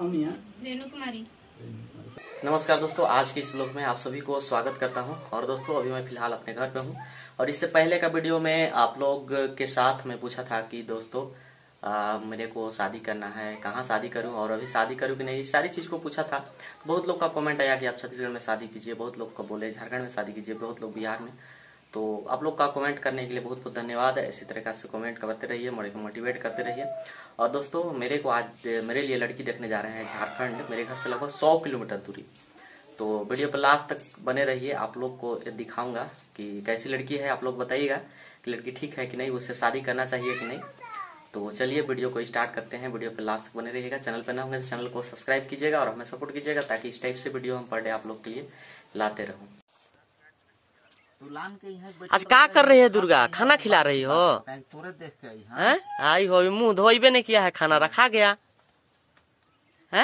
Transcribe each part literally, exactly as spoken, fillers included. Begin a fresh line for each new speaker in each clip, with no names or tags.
नाम है
रेणु कुमारी।
नमस्कार दोस्तों, आज के इस ब्लॉग में आप सभी को स्वागत करता हूं। और दोस्तों अभी मैं फिलहाल अपने घर पे हूं और इससे पहले का वीडियो में आप लोग के साथ मैं पूछा था कि दोस्तों आ, मेरे को शादी करना है, कहाँ शादी करूं और अभी शादी करूं कि नहीं, सारी चीज को पूछा था। तो बहुत लोग का कमेंट आया कि आप छत्तीसगढ़ में शादी कीजिए, बहुत लोग को बोले झारखंड में शादी कीजिए, बहुत लोग बिहार में। तो आप लोग का कमेंट करने के लिए बहुत बहुत धन्यवाद है। इसी तरह से कमेंट करते रहिए, मेरे को मोटिवेट करते रहिए। और दोस्तों मेरे को आज मेरे लिए लड़की देखने जा रहे हैं झारखंड, मेरे घर से लगभग सौ किलोमीटर दूरी। तो वीडियो पर लास्ट तक बने रहिए, आप लोग को दिखाऊंगा कि कैसी लड़की है। आप लोग बताइएगा कि लड़की ठीक है कि नहीं, उससे शादी करना चाहिए कि नहीं। तो चलिए वीडियो को स्टार्ट करते हैं। वीडियो पर लास्ट तक बने रहिएगा। चैनल पर ना होंगे तो चैनल को सब्सक्राइब कीजिएगा और हमें सपोर्ट कीजिएगा ताकि इस टाइप से वीडियो हम पर डे आप लोग के लिए लाते रहूं। आज क्या कर रही है दुर्गा? खाना खिला रही हो? हैं? आई हो, मुंह धोइबे नहीं किया है, खाना रखा गया है।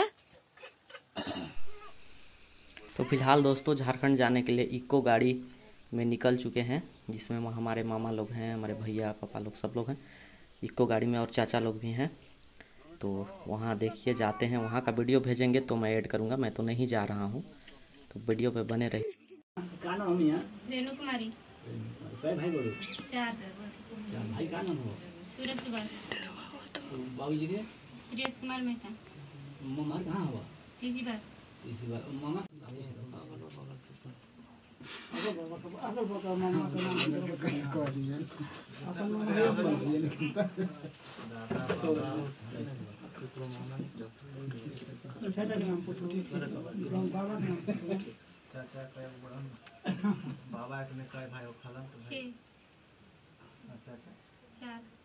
तो फिलहाल दोस्तों झारखंड जाने के लिए इको गाड़ी में निकल चुके हैं, जिसमें हमारे मामा लोग हैं, हमारे भैया पापा लोग सब लोग हैं इको गाड़ी में और चाचा लोग भी हैं। तो वहाँ देखिए जाते हैं, वहाँ का वीडियो भेजेंगे तो मैं ऐड करूँगा। मैं तो नहीं जा रहा हूँ, तो वीडियो पे बने रहिए।
क्या नाम है?
रेणु कुमारी।
कै भाई बोलो?
चार।
क्या भाई का नाम हो?
सूरज सुभाष।
बाबू जी के?
सुरेश कुमार मेहता।
मामा कहाँ हुआ?
तीसरी बार।
तीसरी बार मामा अगर बाबा अगर बाबा मामा का नाम कर दिया अपन नाम बोल दिया लेकिन तो चाचा का नाम पूछो, बाबा का नाम पूछो। चाचा का बड़ा बाबा के ने कई भाई खाला? छह। अच्छा अच्छा चार।